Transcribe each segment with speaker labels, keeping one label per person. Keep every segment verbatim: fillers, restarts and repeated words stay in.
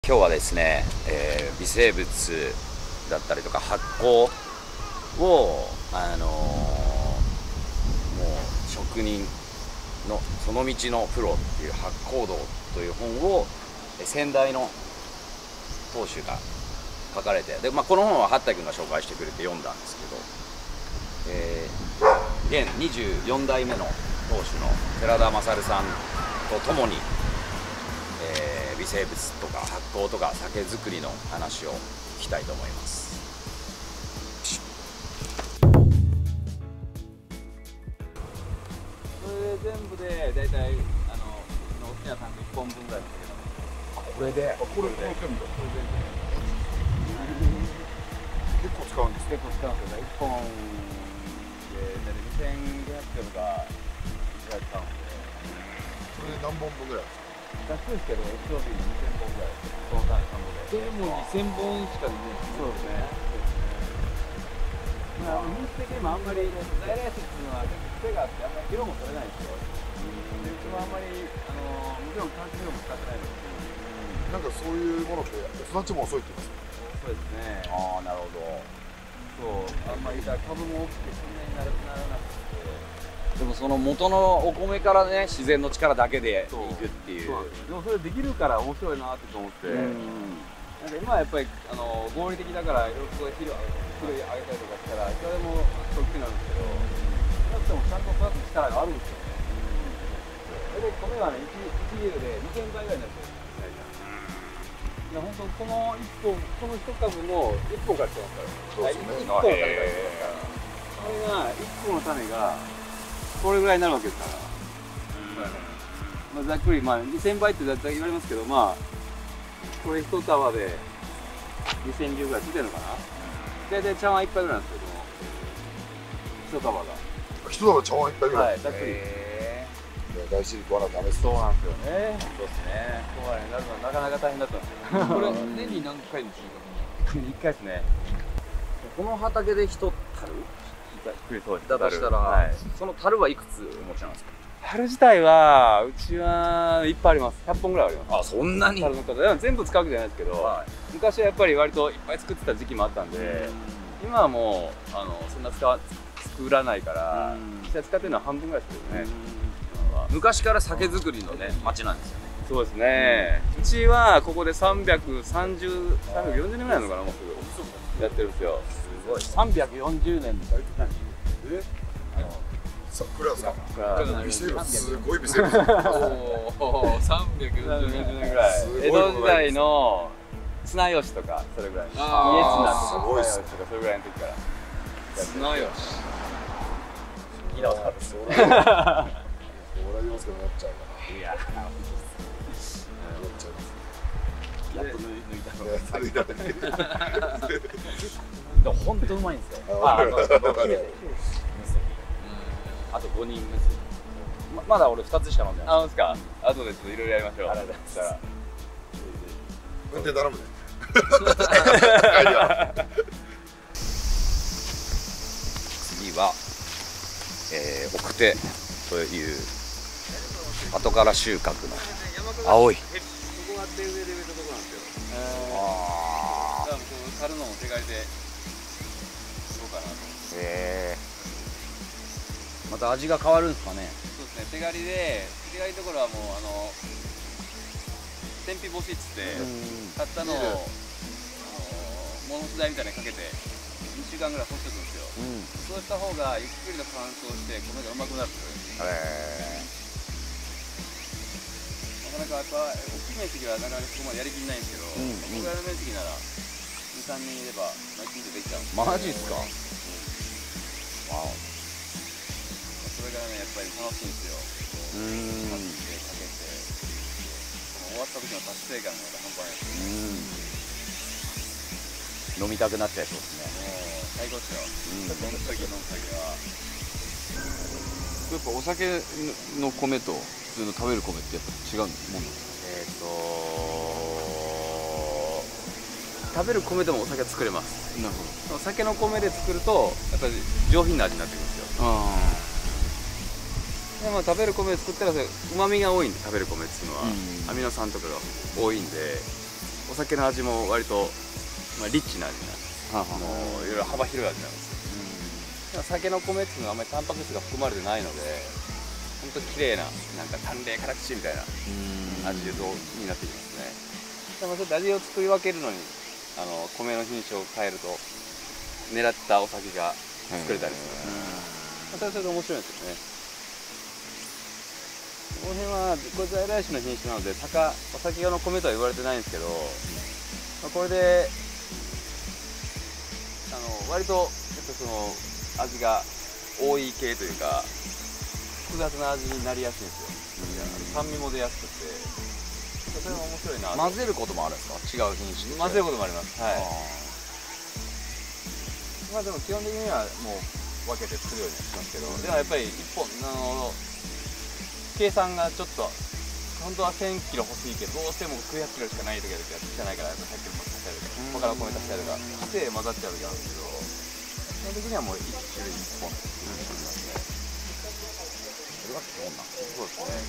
Speaker 1: 今日はですね、えー、微生物だったりとか発酵を、あのー、もう職人のその道のプロっていう発酵道という本を先代の当主が書かれて、で、まあ、この本は八田君が紹介してくれて読んだんですけど、えー、現にじゅうよん代目の当主の寺田勝さんと共に、えー、微生物とか発酵とか酒造りの話を聞きたいと思います。これで全部でだいたいあの大きなタンクいっぽんぶんぐらいの酒なんです。あ、これでこれでこれ全部結構使うんです。結構使うんですよね。いっぽんでだいたいにせんごひゃくキロとかぐらい使うんで。
Speaker 2: それで何本分ぐらいですか？
Speaker 1: ざっくりですけど、一生瓶にせんぼんぐらい、その単語で。
Speaker 3: でもにせんぼんしか出ない。
Speaker 1: そうですね。まあ、品質的にもあんまり、在来種っていうのは癖があって、あんまり色も取れないんですよ。で、うちもあんまり、あのもちろん化学肥料も使ってないので。
Speaker 2: なんかそういうものって育ちも遅いって言いますか？
Speaker 1: そうですね。ああ、なるほど。そう、あんまりだ株も大きくそんなにならなくて。でもその元のお米からね、自然の力だけでいくっていう。
Speaker 3: でもそれできるから面白いなって思って。なんか今はやっぱりあの合理的だからいろいろ肥料肥料あげたりとかしたらいくらでも大きくなるんですけど、なくてもちゃんと育つ力があるんですよね。それで米はね、いちリールでにせんばいぐらいになってるんです。いや本当このいっぽん、このいっ株もいっぽんから来てますから。
Speaker 2: そうですね。
Speaker 3: いっぽんから来てますから。これがいっこの種がこれぐらいになるわけですから、まあ、ざっくり、まあ、にせんばいってだいたい言われますけど、まあこれいち束でにせんりゅうぐらいついてるのかな。大体茶碗いっぱいぐらいなんですけど、いち束が
Speaker 2: 一束茶碗いっぱいぐらい。
Speaker 3: はい、ざっくり。
Speaker 2: 大事に食わなきゃダメです。
Speaker 3: そうなんですよね。
Speaker 1: そうですね。
Speaker 3: ここまでなるのはなかなか大変だったんですよ。
Speaker 4: これ年に何回の収穫？
Speaker 3: いっかいですね。
Speaker 1: この畑で一樽だとしたら、
Speaker 3: はい、
Speaker 1: その樽はいくつお持ちなんですか？
Speaker 3: 樽自体はうちはいっぱいあります。ひゃっぽんぐらいあります。
Speaker 1: あ、そんなに？
Speaker 3: 樽の数でも全部使うわけじゃないですけど、
Speaker 1: はい、
Speaker 3: 昔はやっぱり割といっぱい作ってた時期もあったんで、今はもうあのそんな使わ作らないから、実際使ってるのは半分ぐらいですけどね。
Speaker 1: 昔から酒造りのね町なんですよね。
Speaker 3: そうですね。うちはここでさんびゃくさんじゅう、さんびゃくよんじゅうねんぐらいなのかな、もうすぐやってるんですよ。
Speaker 1: すごい。
Speaker 3: さんびゃくよんじゅうねんの大体
Speaker 2: え？さ、これはさ、
Speaker 3: が
Speaker 2: 微生物すごい微生物。
Speaker 4: おお、さんびゃくよんじゅうねん
Speaker 3: ぐらい。
Speaker 2: すごい
Speaker 3: 江戸時代の綱吉とかそれぐらい。家綱とか綱吉とかそれぐらいの時から。
Speaker 4: 綱吉。
Speaker 1: 聞いたことある。
Speaker 2: それは言いますけどなっちゃうから。
Speaker 1: いや、
Speaker 2: なっちゃいます。
Speaker 1: やっと抜いたの。
Speaker 2: 抜いたね。
Speaker 1: でも本当うまいんですよ。
Speaker 2: あ、
Speaker 1: あとごにんむすび。まだ俺ふたつしか飲んでない。
Speaker 3: あ、そうですか。後でちょっといろいろやりましょう。
Speaker 1: ありがとうございます。
Speaker 2: 運転頼むね。
Speaker 1: 次は、えー、奥手という後から収穫の青い。
Speaker 3: ここが手植えで植えたところなんですよ。
Speaker 1: あ
Speaker 3: だからこの樽の手刈りでどうかなと。
Speaker 1: へえ。また味が変わるんですかね。
Speaker 3: そうですね。手刈りで手刈りのところはもうあの天日干しっつって買ったのをあの物干し台みたいにかけてにしゅうかんぐらい干しておくんですよ。
Speaker 1: うん。
Speaker 3: そうした方がゆっくりと乾燥して米がうまくなるんですよ。
Speaker 1: へえ。
Speaker 3: なかなかやっぱ大きい面積はなかなかそこまでやりきれないんですけど、
Speaker 1: うんうん、
Speaker 3: このぐらいの面積ならに、さんにんいればまあいちにちでできちゃうんです。
Speaker 1: マジっすか。
Speaker 3: うん、
Speaker 1: わお。
Speaker 3: それがねやっぱり楽しいんですよ。
Speaker 1: うーん。
Speaker 3: かけてかけて終わった時の達成感が半端ないです
Speaker 1: ね。飲みたくなっちゃいそうですね。
Speaker 3: もう最高ですよ。
Speaker 1: うん、
Speaker 3: 飲む時飲む時は。
Speaker 4: やっぱお酒の米と普通の食べる米ってやっぱ違うもんなんです
Speaker 1: えっ、ー、と
Speaker 3: 食べる米でもお酒は作れます。
Speaker 4: か？なるほ
Speaker 3: お酒の米で作るとやっぱり上品な味になってくるんですよ。
Speaker 4: ど。あ
Speaker 3: でまあ、食べる米で作ったらうまみが多いんで、食べる米っていうのは、
Speaker 4: うん
Speaker 3: アミノ酸とかが多いんで、 お酒の味も割と、まあ、リッチな味なんです。
Speaker 4: はあはあ
Speaker 3: もういろいろ幅広い味なんですよ。酒の米っていうのはあんまりタンパク質が含まれてないので、本当に綺麗ななんか淡麗辛口みたいな味になってきますね。でもちょっと味を作り分けるのにあの米の品種を変えると狙ったお酒が作れたりする、まあ、それはそれで面白いんですよね。この辺はこれ在来種の品種なので酒お酒用の米とは言われてないんですけど、まあ、これであの割とやっぱその味が多い系というか複雑な味になりやすいんですよ。酸味も出やすくてそれも面白いな。
Speaker 1: 混ぜることもあるんですか？違う品種
Speaker 3: 混ぜることもあります。はい。まあでも基本的にはもう分けて作るようにしますけど、でもやっぱり一本あの計算がちょっと本当はせんキロ欲しいけどどうしてもきゅうひゃくキロしかない時は汚いからひゃっキロも足したりとか他の米足したりとかして混ざっちゃう時あるんですけど、基本的にはもういち種類いっぽん作りますね。
Speaker 1: それがどんな？
Speaker 3: そう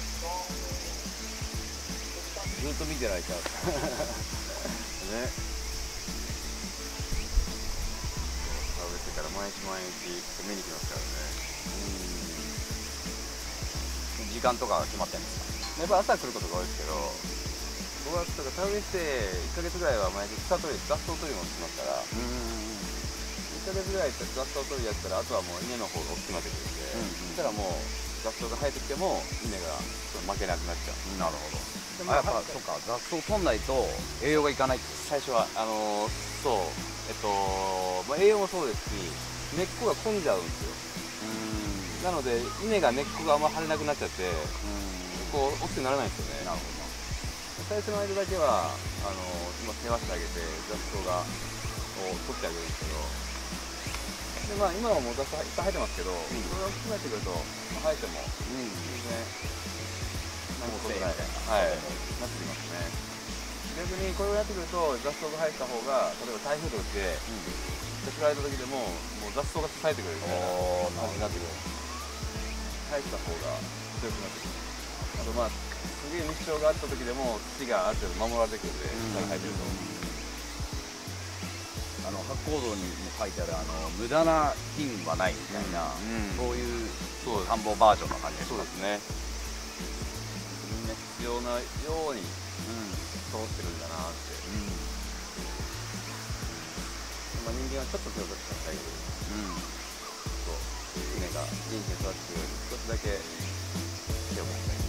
Speaker 3: ですね。ずっと見てられちゃうね。田植えしてから毎日毎日見に来ますからね。
Speaker 1: 時間とか決まってるんですか？
Speaker 3: やっぱ朝来ることが多いですけど、ごがつとか田植えしていっかげつぐらいは毎日草取り雑草取りもしますから、いっかげつぐらい雑草取りやったらあとはもう稲の方が大きくなってくるんで、そしたらもう雑草が生えてきても稲が負けなくなっちゃう。
Speaker 1: なるほど。
Speaker 3: でまあ、
Speaker 1: あ、やっぱそっか、雑草取んないと栄養がいかないって。
Speaker 3: 最初はあのー、そうえっと、まあ、栄養もそうですし根っこが混んじゃうんですよ。なので稲が根っこがあんま張れなくなっちゃって、こう大きくならないんですよね。
Speaker 1: なるほど。
Speaker 3: 最初の間だけはあのー、今世話してあげて雑草がを取ってあげるんですけど、でまあ今はもう雑草いっぱい生えてますけど、それを含めてくると、まあ、生えても全然何もことない、はい、なってきますね。逆にこれをやってくると雑草が生えた方が例えば台風とか来て振られた時でももう雑草が支えてくれるみたいな感じになってくる。生えた方が強くなってくる。あとまあすげえ日照があった時でも土がある程度守られてくるんで草が生えてると。
Speaker 1: あの八甲道にも書いてあるあの無駄な菌はないみたいな、
Speaker 3: うん
Speaker 1: そういう
Speaker 3: そう
Speaker 1: 田んぼバージョンな感じです。
Speaker 3: そうですね。みんな必要なように通ってるんだなって。まあ人間はちょっと手を出しただけで、そう稲が元気に育ってくるように少しだけ手を出したり。